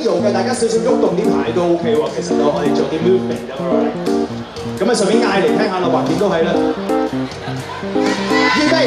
做嘅，大家少少喐動啲牌都 OK 喎。其實都可以做啲 movement 咁樣。咁啊，順便嗌嚟聽下啦，橫掂都係啦。預備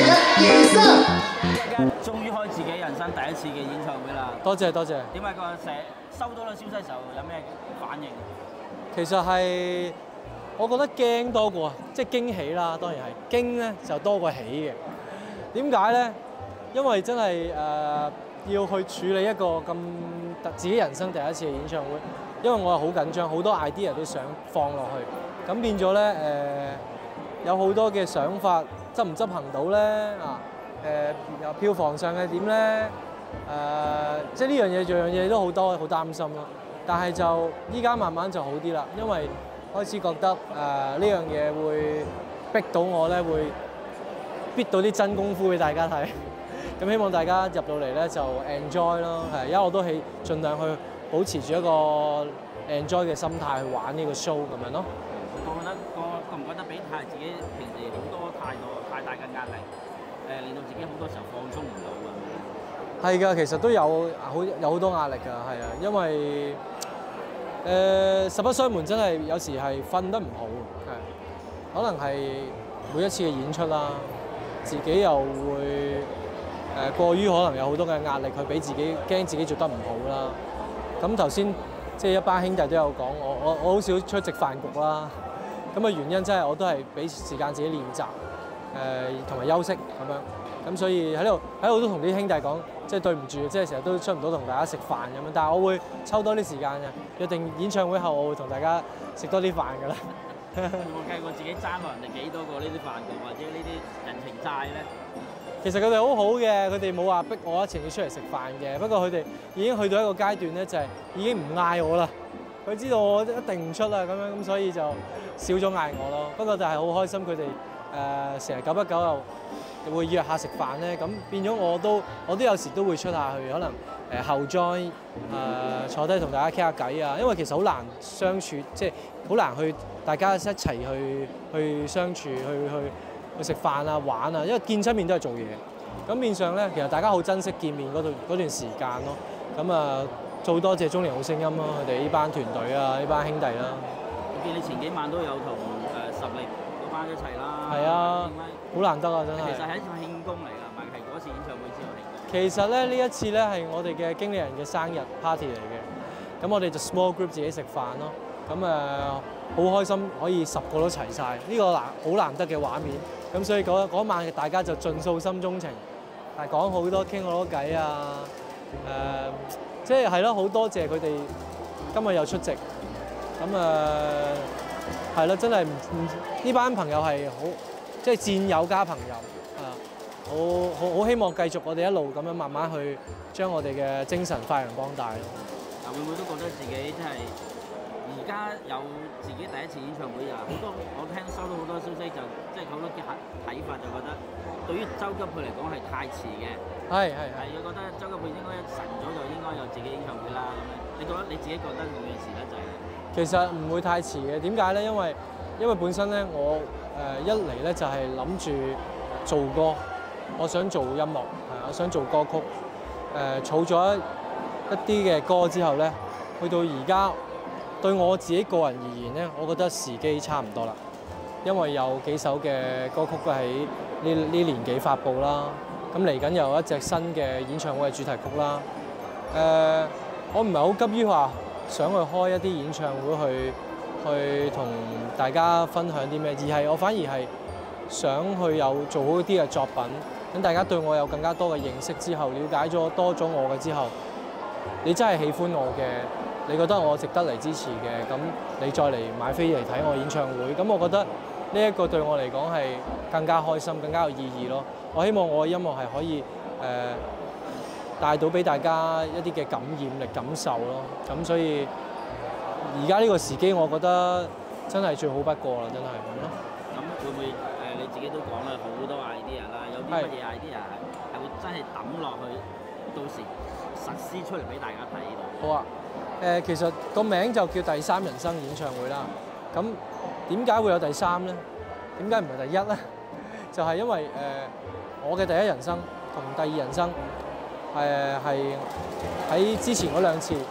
1、2、3。 終於開自己人生第一次嘅演唱會啦！ 多謝多謝。 點解個收到個消息嘅時候有咩反應？ 其實係我覺得驚多過，即係驚喜啦，當然係驚咧就多過喜嘅。點解咧？因為真係要去處理一個咁自己人生第一次嘅演唱會，因為我係好緊張，好多 idea 都想放落去，咁變咗咧有好多嘅想法執唔執行到咧啊？有票房上係點咧？即係呢樣嘢，樣嘢都好多，好擔心咯。但係就依家慢慢就好啲啦，因為開始覺得呢樣嘢會逼到我咧，會逼到啲真功夫俾大家睇。咁希望大家入到嚟咧就 enjoy 咯，係，因為我都係盡量去保持住一個 enjoy 嘅心態去玩呢個 show 咁樣咯。 我覺得覺唔覺得俾自己平時太大嘅壓力，令到自己好多時候放鬆唔到啊？ 係㗎，其實都有好多壓力㗎，係啊，因為實不相瞞，真係有時係瞓得唔好，係，可能係每一次嘅演出啦，自己又會過於可能有好多嘅壓力去俾自己，驚自己做得唔好啦。咁頭先即係一班兄弟都有講，我好少出席飯局啦。咁嘅原因真係我都係俾時間自己練習，同埋休息咁樣。咁所以喺度都同啲兄弟講，即係對唔住，即係成日都出唔到同大家食飯咁樣。但係我會抽多啲時間嘅，約定演唱會後我會同大家食多啲飯㗎啦。 有冇計過自己爭過人哋幾多個呢啲飯局或者呢啲人情債咧？ 其實佢哋好好嘅，佢哋冇話逼我一定要出嚟食飯嘅。不過佢哋已經去到一個階段咧，就係已經唔嗌我啦。佢知道我一定唔出啦，咁所以就少咗嗌我咯。不過就係好開心，佢哋成日久不久又會約下食飯咧，咁變咗我都有時都會出下去，可能後 join 坐低同大家傾下偈啊。因為其實好難相處，即係好難去大家一齊去相處去食飯啊玩啊，因為見親面都係做嘢。咁變相咧，其實大家好珍惜見面嗰段時間咯。咁做多謝中年好聲音咯，佢哋呢班團隊啊，呢班兄弟啦。 我見你前幾晚都有同實力嗰班一齊啦。 係啊，好難得啊，真係。 其實係一場慶功嚟㗎，唔係嗰次演唱會之後慶功。 其實咧呢一次咧係我哋嘅經理人嘅生日 party 嚟嘅，咁我哋就 small group 自己食飯咯。咁好開心可以10個都齊晒，呢個好難得嘅畫面。咁所以嗰晚大家就盡訴心中情，係講好多傾好多偈啊，即係咯，好多謝佢哋今日又出席。咁係咯，真係呢班朋友係好，即係戰友加朋友啊，好希望繼續我哋一路咁樣慢慢去將我哋嘅精神發揚光大咯。 會唔會都覺得自己真係而家有自己第一次演唱會啊？好多我收到好多消息就即係好多嘅睇法，就覺得對於周吉佩嚟講係太遲嘅。係，我覺得周吉佩應該晨早就應該有自己演唱會啦。咁樣你覺得你自己覺得會唔會遲得滯？其實唔會太遲嘅，點解咧？因為本身咧，我一嚟咧就係諗住做歌，我想做音樂，我想做歌曲，儲咗一啲嘅歌之後咧，去到而家對我自己個人而言咧，我覺得時機差唔多啦，因為有幾首嘅歌曲都喺呢年幾發布啦，咁嚟緊又有一隻新嘅演唱會嘅主題曲啦，我唔係好急於話想去開一啲演唱會去同大家分享啲咩，而係我反而係想去做好啲嘅作品，等大家對我有更加多嘅認識之後，了解咗多咗我嘅之後，你真係喜歡我嘅，你覺得我值得嚟支持嘅，咁你再嚟買飛嚟睇我演唱會，咁我覺得呢一個對我嚟講係更加開心、更加有意義咯。我希望我嘅音樂係可以帶到俾大家一啲嘅感染力、感受咯。咁所以而家呢個時機，我覺得真係最好不過啦，真係咁咯。 咁會唔會你自己都講啦，好多 idea 啦，有啲乜嘢 idea 係會真係抌落去，到時實施出嚟俾大家睇到？ 好啊，其實個名就叫第三人生演唱會啦。咁點解會有第三咧？點解唔係第一咧？就係因為我嘅第一人生同第二人生係喺之前嗰兩次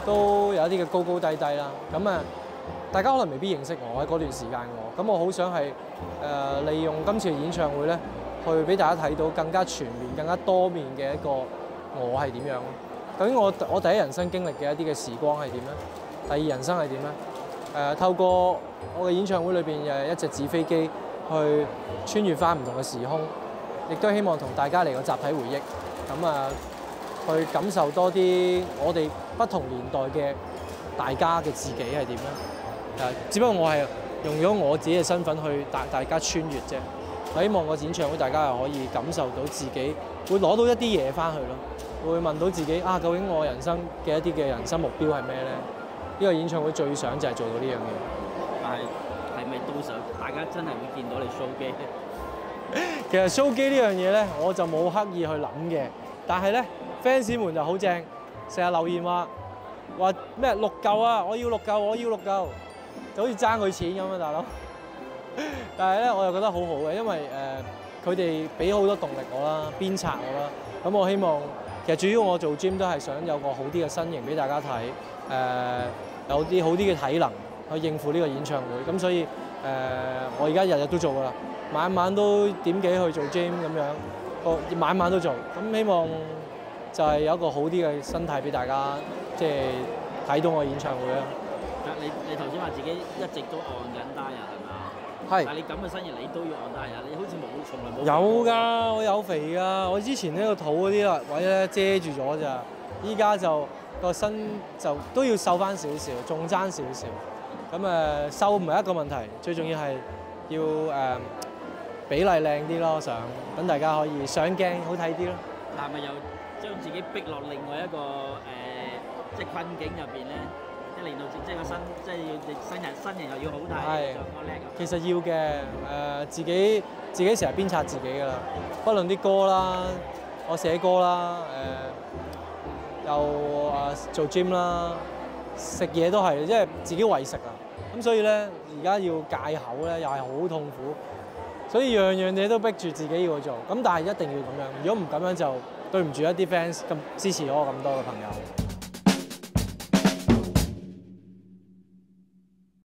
都有一啲嘅高高低低啦。咁啊，大家可能未必認識我喺嗰段時間咁我好想係利用今次嘅演唱會咧，去俾大家睇到更加全面、更加多面嘅一個我係點樣咯。究竟我第一人生經歷嘅一啲嘅時光係點咧？第二人生係點咧？透過我嘅演唱會裏邊一隻紙飛機去穿越翻唔同嘅時空，亦都希望同大家嚟個集體回憶。去感受多啲我哋不同年代嘅大家嘅自己係點咧？只不過我係用咗我自己嘅身份去帶大家穿越啫。我希望個演唱會大家係可以感受到自己，會攞到一啲嘢翻去咯。會問到自己究竟我人生嘅一啲嘅人生目標係咩咧？呢個演唱會最想就係做到呢樣嘢。 但係咪到時候大家真係會見到你 show 機？ 其實 show 機呢樣嘢咧，我就冇刻意去諗嘅。但係咧 ，fans 們就好正，成日留言話咩6嚿啊，我要6嚿，我要6嚿，就好似爭佢錢咁啊，大佬。但係咧，我又覺得好好嘅，因為佢哋俾好多動力我啦，鞭策我啦。咁我希望其實主要我做 gym 都係想有個好啲嘅身形俾大家睇，有啲好啲嘅體能去應付呢個演唱會。咁所以我而家日日都做㗎啦，晚晚都點幾去做 gym 咁樣。晚晚都做，咁希望就係有一個好啲嘅身體俾大家，即係睇到我演唱會啦。 你頭先話自己一直都按緊diet係嘛？ 係。 但係你咁嘅身形，你都要按diet，你好似從來冇。 有㗎，我有肥㗎，我之前呢個肚嗰啲位咧遮住咗咋，依家就個身就都要瘦翻少少，仲爭少少。咁瘦唔係一個問題，最重要係要比例靚啲咯，想等大家可以上鏡好睇啲咯。 但係咪又將自己逼落另外一個即係困境入邊咧？即係令到即係個身，即係要身形又要好睇，唱歌叻。其實要嘅，自己成日鞭策自己㗎啦。不論啲歌啦，我寫歌啦，又做 gym 啦，食嘢都係，即係自己為食啊。咁所以咧，而家要戒口咧，又係好痛苦。所以樣樣嘢都逼住自己要去做，咁但係一定要咁樣。如果唔咁樣就對唔住一啲 fans 咁支持我咁多嘅朋友。